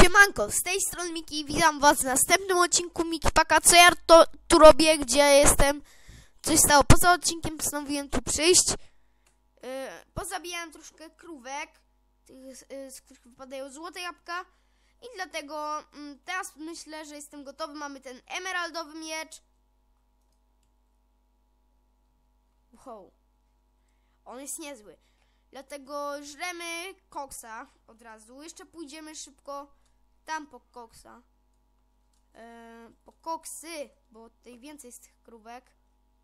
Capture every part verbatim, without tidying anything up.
Siemanko, z tej strony Miki, witam was w następnym odcinku Miki Paka. Co ja to, tu robię, gdzie ja jestem? Coś stało, poza odcinkiem postanowiłem tu przyjść. Yy, pozabijałem troszkę krówek, tych, yy, z których wypadają złote jabłka. I dlatego yy, teraz myślę, że jestem gotowy. Mamy ten emeraldowy miecz. Wow, on jest niezły. Dlatego żremy koksa od razu. Jeszcze pójdziemy szybko tam po koksa. Yy, po koksy, bo tutaj więcej jest tych krówek.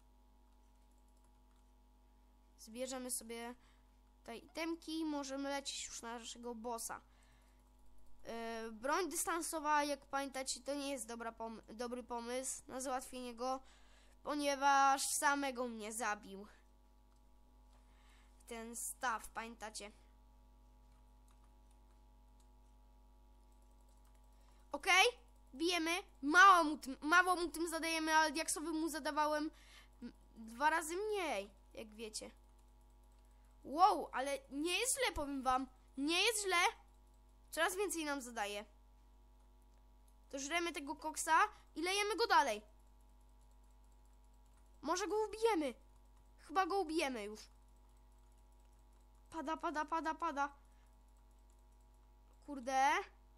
Zbierzemy sobie tutaj itemki i możemy lecieć już na naszego bossa. Yy, broń dystansowa, jak pamiętacie, to nie jest dobra pom dobry pomysł na załatwienie go, ponieważ samego mnie zabił ten staw, pamiętacie? Okej, okay, bijemy. Mało mu, tym, mało mu tym zadajemy, ale diaksowy mu zadawałem dwa razy mniej, jak wiecie. Wow, ale nie jest źle, powiem wam. Nie jest źle. Coraz więcej nam zadaje. To żremy tego koksa i lejemy go dalej. Może go ubijemy. Chyba go ubijemy już. Pada, pada, pada, pada. Kurde.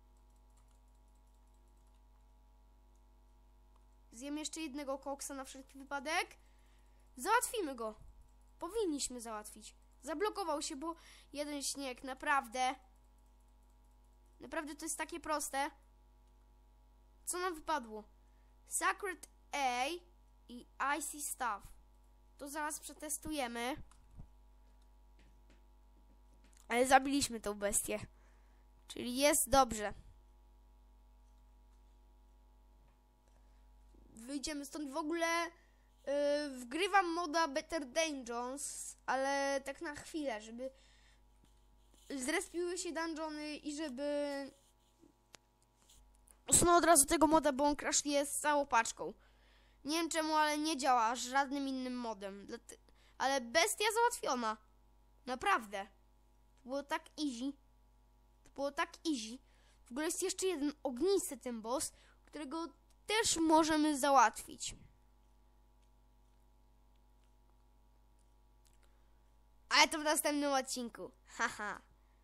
Zjem jeszcze jednego koksa na wszelki wypadek. Załatwimy go. Powinniśmy załatwić. Zablokował się, bo jeden śnieg. Naprawdę. Naprawdę to jest takie proste. Co nam wypadło? Sacred A i Icy Staff. To zaraz przetestujemy. Ale zabiliśmy tą bestię. Czyli jest dobrze. Wyjdziemy stąd. W ogóle yy, wgrywam moda Better Dungeons, ale tak na chwilę, żeby zrespiły się dungeony i żeby usunął od razu tego moda, bo on crashuje z całą paczką. Nie wiem czemu, ale nie działa żadnym innym modem. Ale bestia załatwiona. Naprawdę. To było tak easy. To było tak easy. W ogóle jest jeszcze jeden ognisty ten boss, którego też możemy załatwić. Ale to w następnym odcinku. Haha.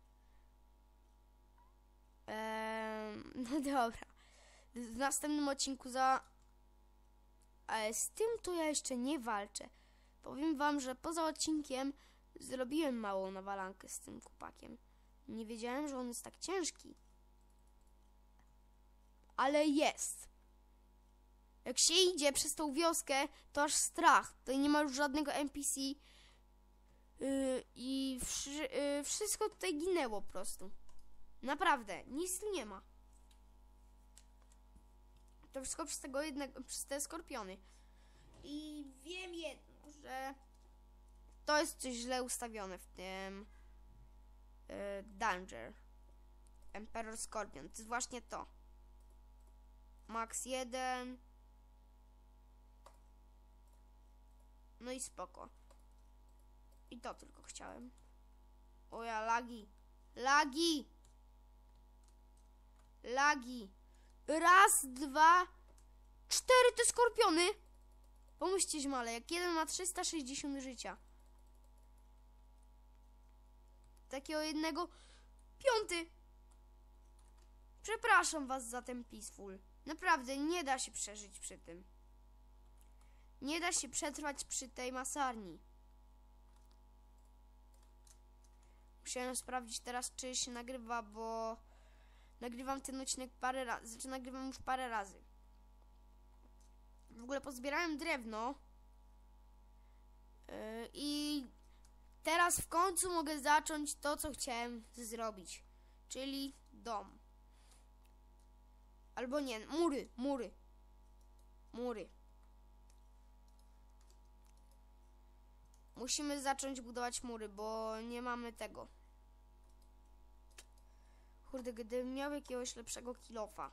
Eee, no dobra. W następnym odcinku za... Ale z tym to ja jeszcze nie walczę. Powiem wam, że poza odcinkiem zrobiłem małą nawalankę z tym chłopakiem. Nie wiedziałem, że on jest tak ciężki. Ale jest. Jak się idzie przez tą wioskę, to aż strach. Tutaj nie ma już żadnego N P C. Yy, I wszy, yy, wszystko tutaj ginęło po prostu. Naprawdę, nic tu nie ma. To wszystko przez tego jednego, przez te skorpiony. I wiem jedno, że to jest coś źle ustawione w tym yy, Danger. Emperor Scorpion, to jest właśnie to. Max jeden. No i spoko. I to tylko chciałem. O ja, lagi. Lagi. Lagi. Raz, dwa, cztery te skorpiony. Pomyślcie, żmale, jak jeden ma trzysta sześćdziesiąt życia. Takiego jednego. Piąty. Przepraszam was za ten peaceful. Naprawdę, nie da się przeżyć przy tym. Nie da się przetrwać przy tej masarni. Musiałem sprawdzić teraz, czy się nagrywa, bo nagrywam ten odcinek parę razy. Znaczy, nagrywam już parę razy. W ogóle pozbierałem drewno. Yy, I teraz w końcu mogę zacząć to, co chciałem zrobić. Czyli dom. Albo nie, mury, mury. Mury. Musimy zacząć budować mury, bo nie mamy tego. Kurde, gdybym miał jakiegoś lepszego kilofa.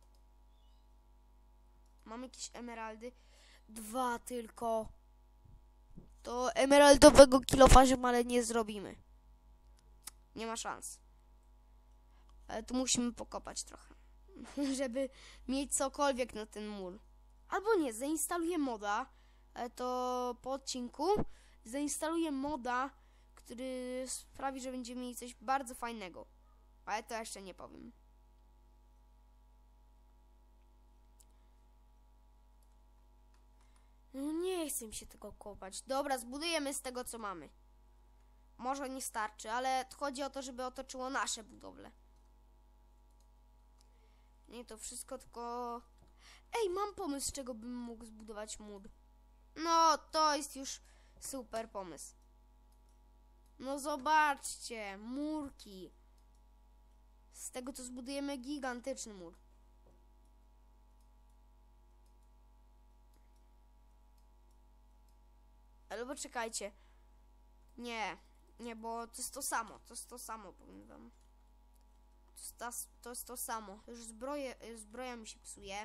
Mam jakieś emeraldy. Dwa tylko. To emeraldowego kilofa, ale nie zrobimy. Nie ma szans. Ale tu musimy pokopać trochę, żeby mieć cokolwiek na ten mur. Albo nie, zainstaluję moda, ale to po odcinku. Zainstaluję moda, który sprawi, że będziemy mieli coś bardzo fajnego. Ale to jeszcze nie powiem. No nie chcę mi się tego kopać. Dobra, zbudujemy z tego, co mamy. Może nie starczy, ale chodzi o to, żeby otoczyło nasze budowle. Nie to wszystko, tylko... Ej, mam pomysł, z czego bym mógł zbudować mur. No, to jest już super pomysł. No zobaczcie, murki. Z tego to zbudujemy gigantyczny mur. Ale poczekajcie. Nie, nie, bo to jest to samo. To jest to samo, powiem wam. To jest, ta, to, jest to samo. Już zbroje, zbroja mi się psuje.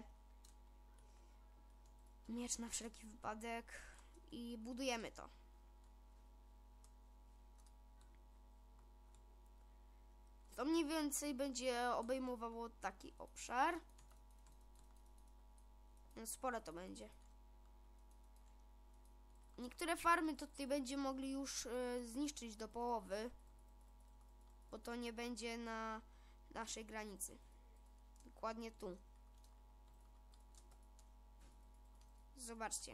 Miecz na wszelki wypadek. I budujemy to. To mniej więcej będzie obejmowało taki obszar. No spore to będzie. Niektóre farmy to tutaj będziemy mogli już y, zniszczyć do połowy. Bo to nie będzie na naszej granicy. Dokładnie tu. Zobaczcie.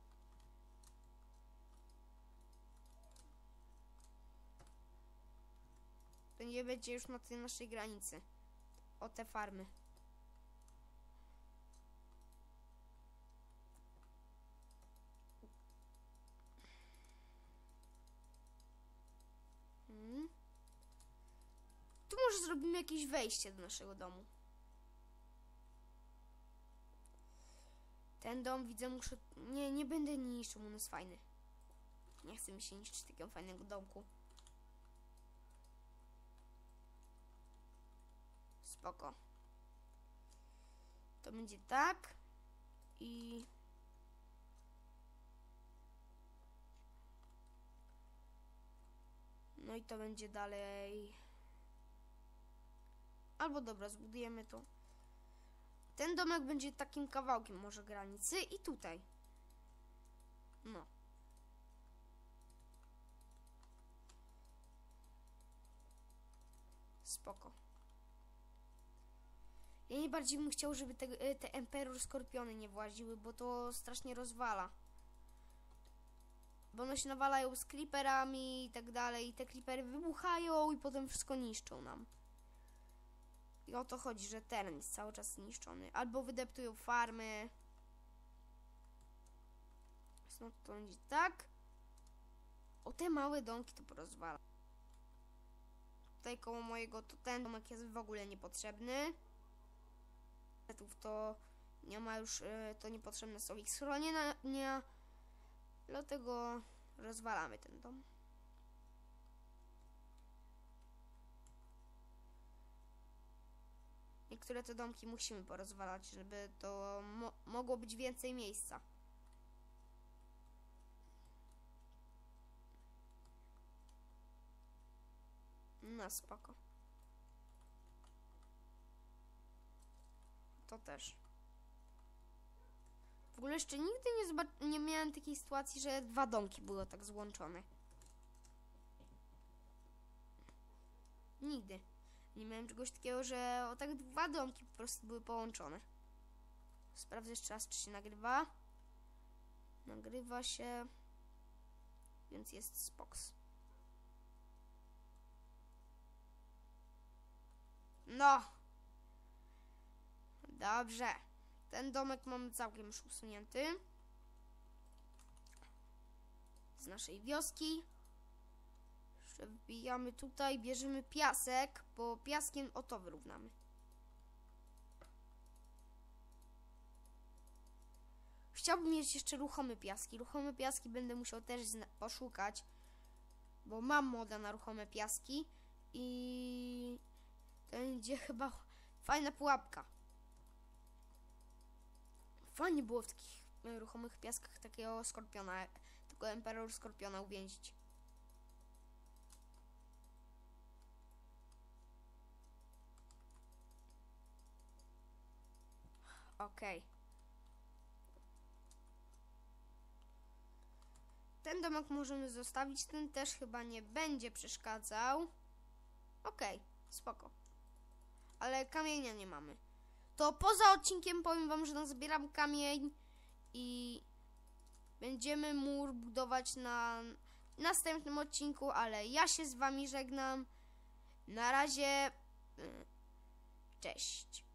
To nie będzie już na tej naszej granicy. O te farmy. Hmm. Tu może zrobimy jakieś wejście do naszego domu. Ten dom widzę, muszę... Nie, nie będę niszczył, on jest fajny. Nie chcę mi się niszczyć takiego fajnego domku. Spoko. To będzie tak. I... No i to będzie dalej... Albo dobra, zbudujemy to. Ten domek będzie takim kawałkiem może granicy i tutaj. No. Spoko. Ja najbardziej bym chciał, żeby te, te Emperor Skorpiony nie właziły, bo to strasznie rozwala. Bo one się nawalają z creeperami i tak dalej. I te creepery wybuchają i potem wszystko niszczą nam. I o to chodzi, że teren jest cały czas zniszczony. Albo wydeptują farmy. No to będzie tak. O te małe domki to porozwala. Tutaj koło mojego to ten domek jest w ogóle niepotrzebny. To nie ma już, to niepotrzebne są ich schronienia. Dlatego rozwalamy ten dom. Niektóre te domki musimy porozwalać, żeby to mo mogło być więcej miejsca. No spoko. To też. W ogóle jeszcze nigdy nie, nie miałem takiej sytuacji, że dwa domki były tak złączone. Nigdy. Nie miałem czegoś takiego, że o tak dwa domki po prostu były połączone. Sprawdzę jeszcze raz, czy się nagrywa. Nagrywa się. Więc jest spoks. No. Dobrze. Ten domek mamy całkiem już usunięty. Z naszej wioski. Jeszcze wbijamy tutaj, bierzemy piasek, bo piaskiem o to wyrównamy. Chciałbym mieć jeszcze ruchome piaski. Ruchome piaski będę musiał też poszukać, bo mam moda na ruchome piaski i to będzie chyba fajna pułapka. Fajnie było w takich ruchomych piaskach takiego skorpiona, tego Emperor Skorpiona uwięzić. Okej. Ten domek możemy zostawić, ten też chyba nie będzie przeszkadzał. Okej, spoko. Ale kamienia nie mamy. To poza odcinkiem powiem wam, że nazbieram kamień i będziemy mur budować na następnym odcinku, ale ja się z wami żegnam. Na razie. Cześć.